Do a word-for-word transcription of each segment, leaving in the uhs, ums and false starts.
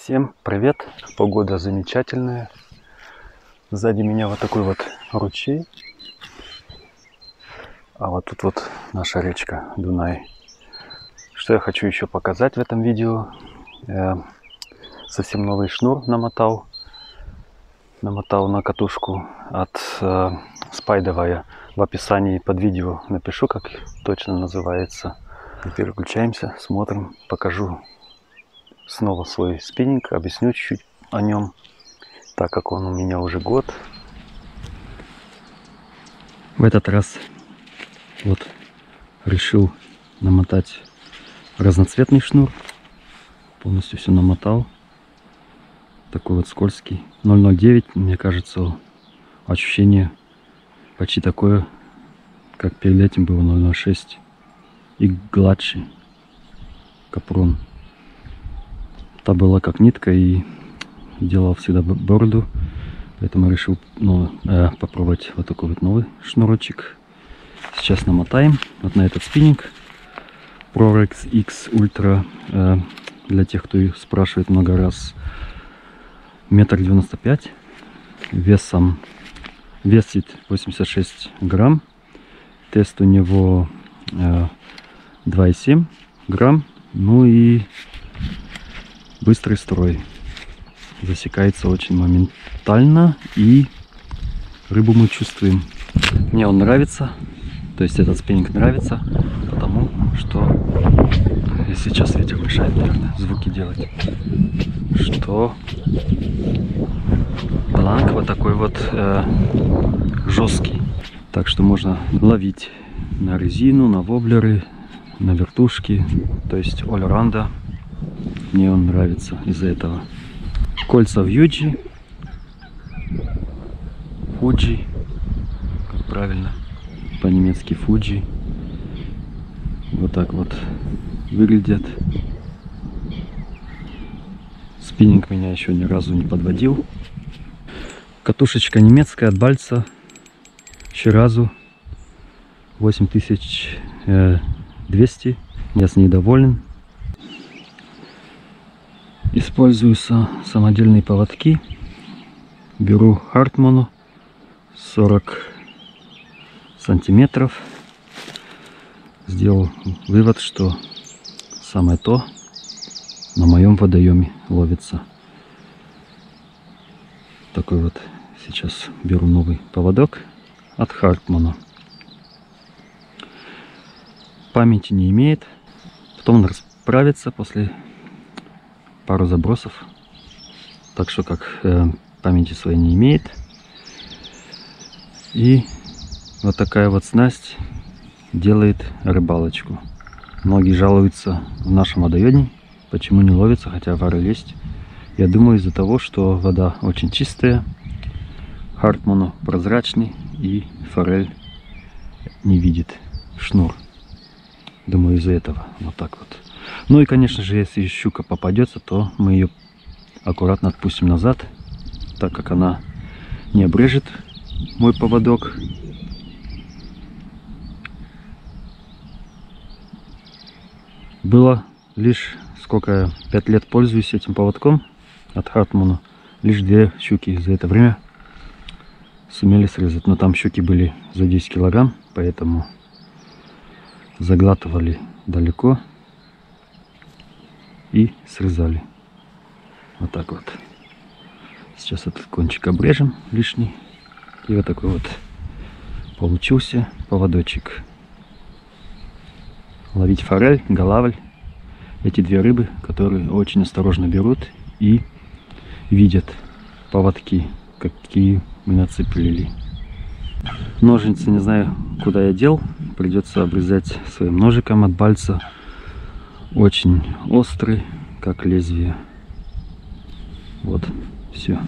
Всем привет! Погода замечательная. Сзади меня вот такой вот ручей. А вот тут вот наша речка Дунай. Что я хочу еще показать в этом видео. Я совсем новый шнур намотал. Намотал на катушку от э, Спайдовая. В описании под видео напишу, как точно называется. И переключаемся, смотрим, покажу снова свой спиннинг, объясню чуть-чуть о нем, так как он у меня уже год. В этот раз вот решил намотать разноцветный шнур. Полностью все намотал. Такой вот скользкий. ноль ноль девять, мне кажется, ощущение почти такое, как перед этим было ноль ноль шесть. И гладче капрон. Та была как нитка и делал всегда бороду. Поэтому решил ну, э, попробовать вот такой вот новый шнурочек. Сейчас намотаем вот на этот спиннинг. Prorex X Ultra. Э, для тех, кто спрашивает много раз. Метр девяносто пять. Весом весит восемьдесят шесть грамм. Тест у него э, два и семь грамм. Ну и быстрый строй. Засекается очень моментально. И рыбу мы чувствуем. Мне он нравится. То есть этот спиннинг нравится. Потому что... И сейчас ветер мешает, наверное, звуки делать. Что... Бланк вот такой вот э, жесткий. Так что можно ловить на резину, на воблеры, на вертушки. То есть all-around. Мне он нравится из-за этого. Кольца в Юджи. Фуджи. Как правильно. По-немецки Фуджи. Вот так вот выглядят. Спиннинг меня еще ни разу не подводил. Катушечка немецкая от Бальца. Shirazу. восемь тысяч двести. Я с ней доволен. Использую самодельные поводки. Беру Hartmann сорок сантиметров. Сделал вывод, что самое то на моем водоеме ловится. Такой вот сейчас беру новый поводок от Hartmann. Памяти не имеет. Потом он расправится после пару забросов. Так что как э, памяти своей не имеет. И вот такая вот снасть делает рыбалочку. Многие жалуются в нашем водоеме, почему не ловится, хотя форель есть. Я думаю, из-за того, что вода очень чистая, Hartmann прозрачный и форель не видит шнур. Думаю, из-за этого. Вот так вот. Ну и, конечно же, если щука попадется, то мы ее аккуратно отпустим назад, так как она не обрежет мой поводок. Было лишь, сколько я, пять лет пользуюсь этим поводком от Hartmann. Лишь две щуки за это время сумели срезать. Но там щуки были за десять килограмм, поэтому заглатывали далеко и срезали. Вот так вот. Сейчас этот кончик обрежем лишний. И вот такой вот получился поводочек. Ловить форель, голавль. Эти две рыбы, которые очень осторожно берут и видят поводки, какие мы нацепили. Ножницы не знаю, куда я дел. Придется обрезать своим ножиком от Бальца. Очень острый, как лезвие. Вот, все.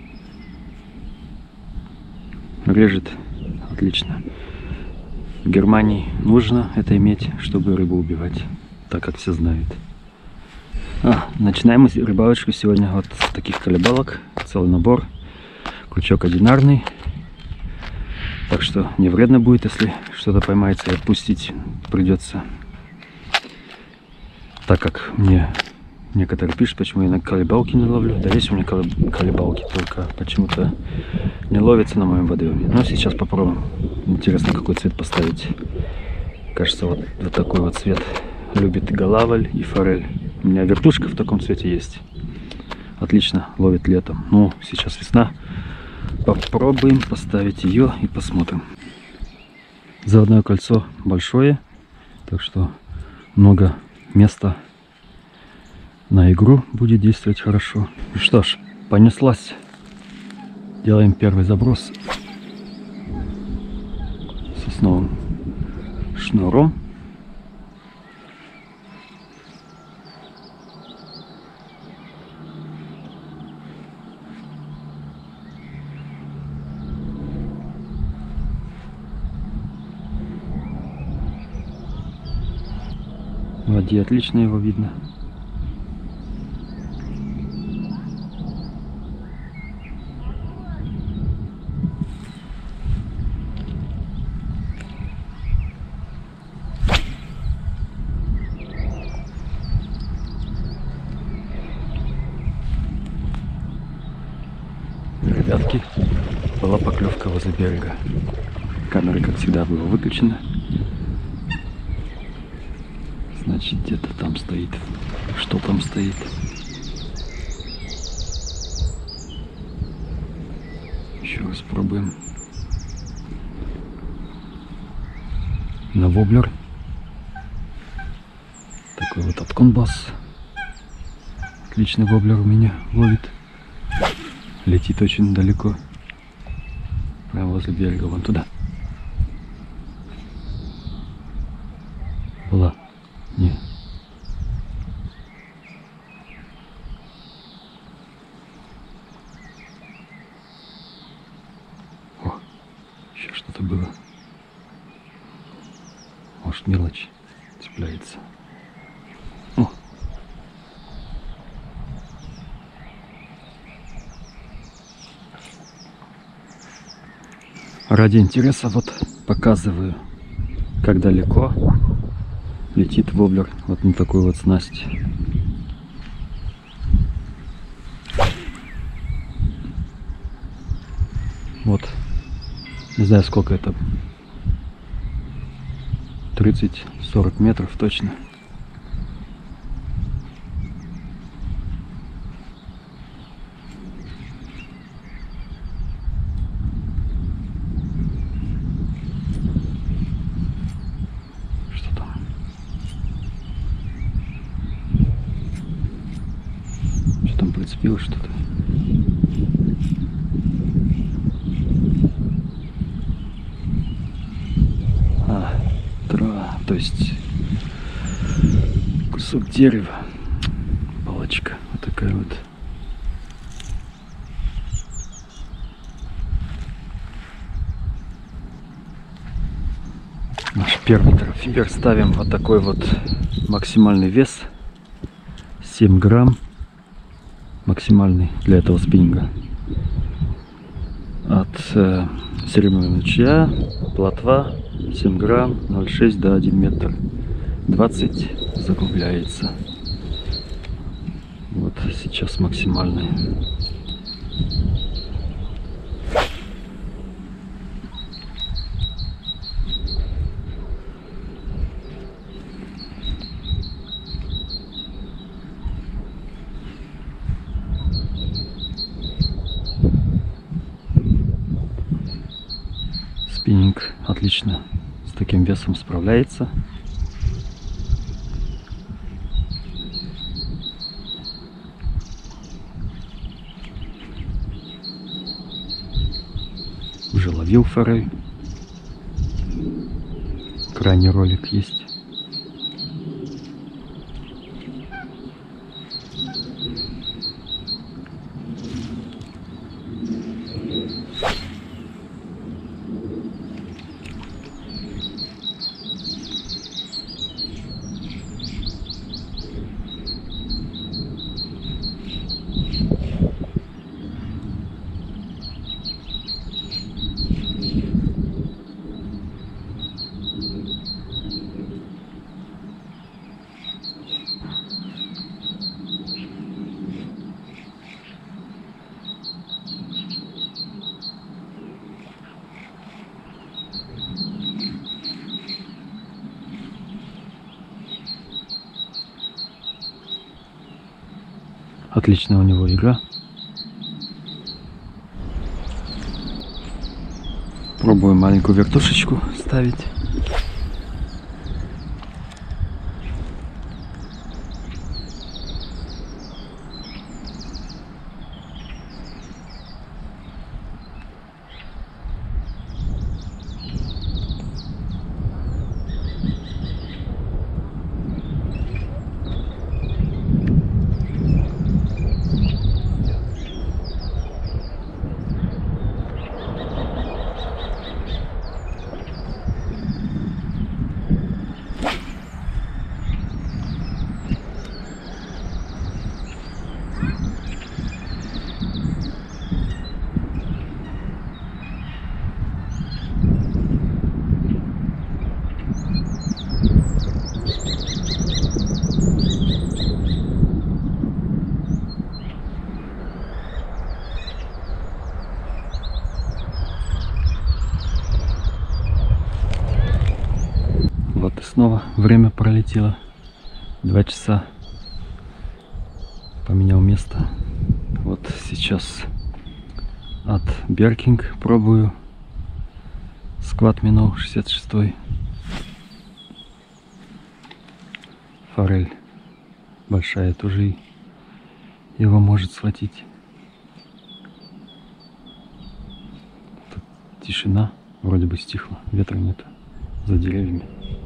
Режет отлично. В Германии нужно это иметь, чтобы рыбу убивать, так как все знают. А, начинаем мы рыбалочку сегодня вот с таких колебалок. Целый набор. Крючок одинарный. Так что не вредно будет, если что-то поймается и отпустить придется. Так как мне Некоторые пишут, почему я на колебалке не ловлю. Да есть у меня колебалки, только почему-то не ловится на моем водоеме. Но сейчас попробуем. Интересно, какой цвет поставить. Кажется, вот, вот такой вот цвет любит и голавль, и форель. У меня вертушка в таком цвете есть. Отлично ловит летом. Ну, сейчас весна. Попробуем поставить ее и посмотрим. Заводное кольцо большое, так что много места на игру будет действовать хорошо. Ну что ж, понеслась. Делаем первый заброс сосновым шнуром. В воде отлично его видно. Ребятки, была поклевка возле берега. Камера, как всегда, была выключена. Значит, где-то там стоит. Что там стоит? Еще раз пробуем. На воблер. Такой вот отконбас. Отличный воблер у меня ловит. Летит очень далеко. Прямо возле берега, вон туда. Была. Не. О, еще что-то было. Может, мелочь цепляется. О. Ради интереса вот показываю, как далеко летит воблер вот на такой вот снасти. Вот, не знаю, сколько это, тридцать-сорок метров точно. Прицепил что-то. А, трава, то есть кусок дерева, палочка, вот такая вот. Наш первый трофей. Теперь ставим вот такой вот максимальный вес, семь грамм. Максимальный для этого спиннинга. От э, серебряного луча, плотва семь грамм, ноль шесть до один метр, двадцать закругляется. Вот сейчас максимальный. Спиннинг отлично с таким весом справляется. Уже ловил форель. Крайний ролик есть. Отличная у него игра. Пробую маленькую вертушечку ставить. Вот и снова время пролетело. Два часа. Поменял место. Вот сейчас от Беркинг пробую. Сквад минул шестьдесят шестой. Форель большая тоже его может схватить. Тут тишина, вроде бы стихла, ветра нет за деревьями.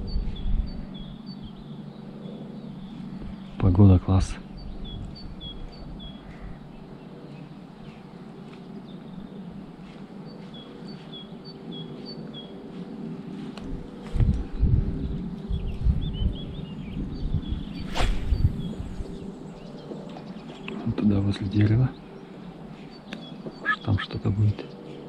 Погода класс. Вот туда возле дерева. Может, там что-то будет.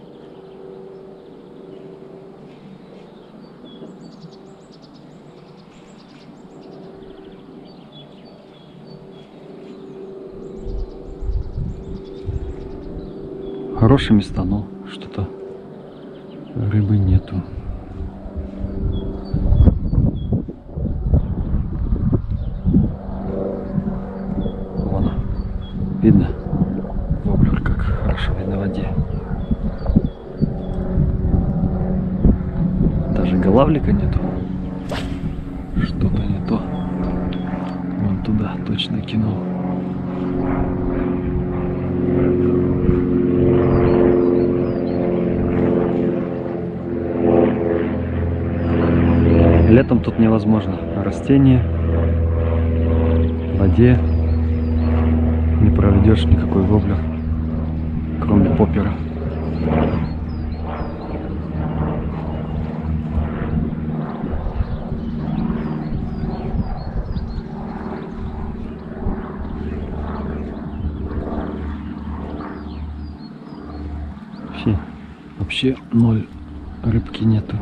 Хорошие места, но что-то рыбы нету. Вон, видно? Воблер как хорошо видно в воде. Даже голавлика нету. Что-то не то. Вон туда точно кинул. Летом тут невозможно. Растения, в воде не проведешь никакой воблер, кроме поппера. Вообще, вообще ноль рыбки нету.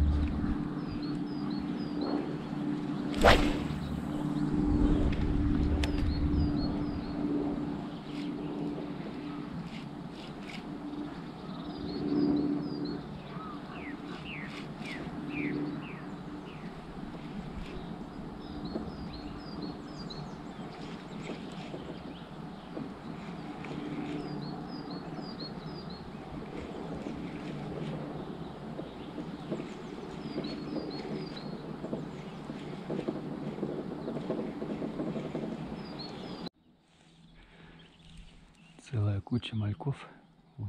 Целая куча мальков. Вон.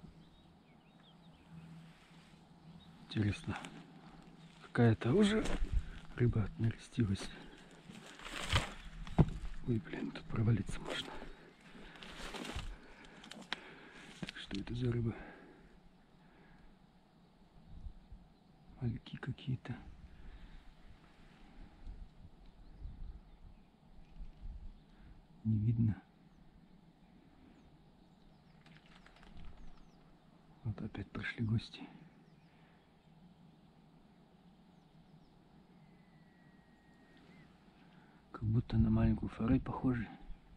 Интересно, какая-то уже рыба нарестилась. Ой, блин, тут провалиться можно. Так, что это за рыба? Мальки какие-то. Не видно. Вот опять пришли гости. Как будто на маленькую форель похожи.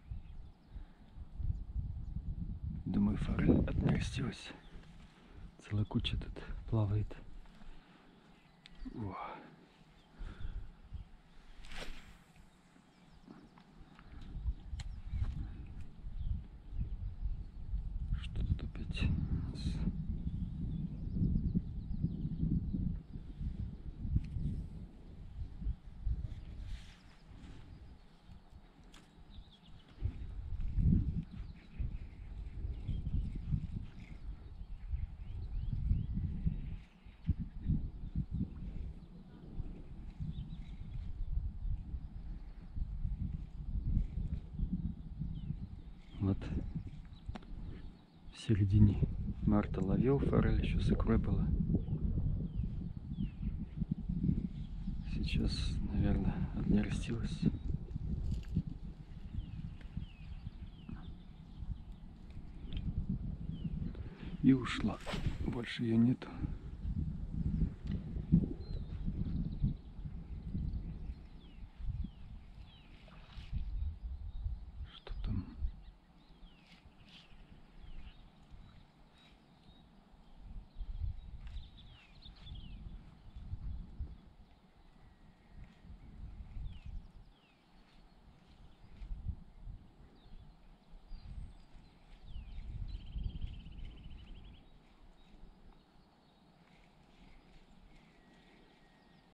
Думаю, форель отнерестилась. Целая куча тут плавает. О. Вот в середине марта ловил форель, еще с икрой была. Сейчас, наверное, отнерестилась. И ушла. Больше ее нету.